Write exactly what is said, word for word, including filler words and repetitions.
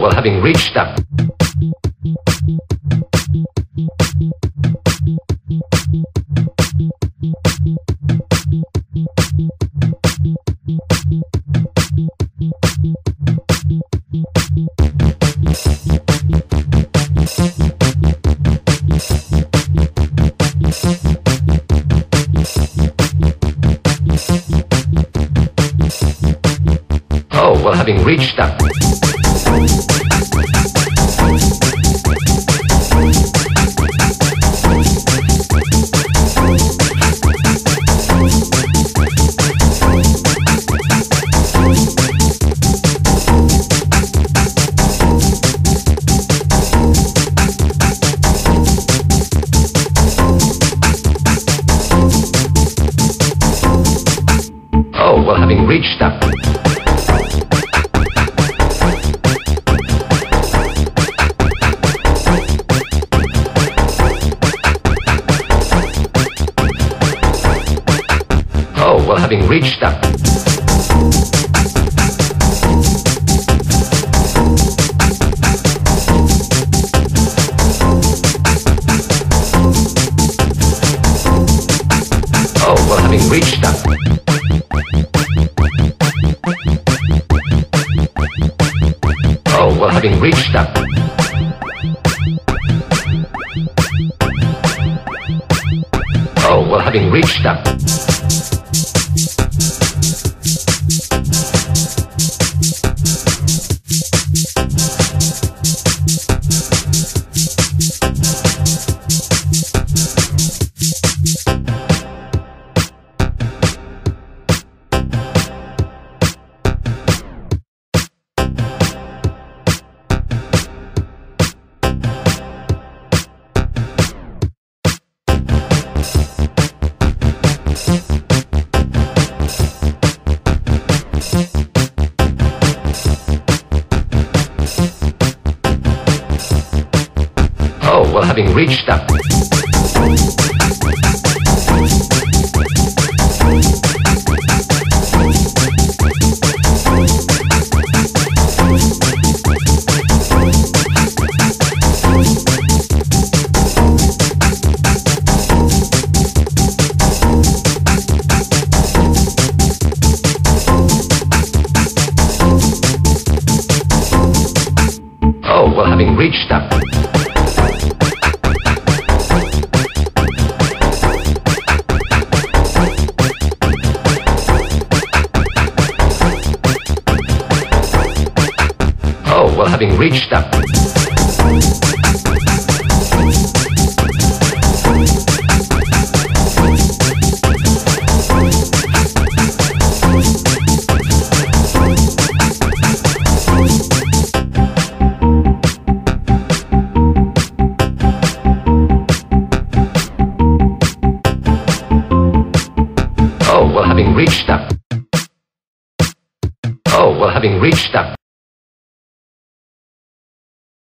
Oh, well, having reached that. Oh, well, having reached that. Oh, well, having reached that. Oh, well, having reached that. Oh, well, having reached that. Oh, well, having reached that. Oh, well, having reached that. Oh, well, having reached that. Oh, well, having reached that. Oh, well, having reached that. Oh, well, having reached that. Oh, well, having reached that.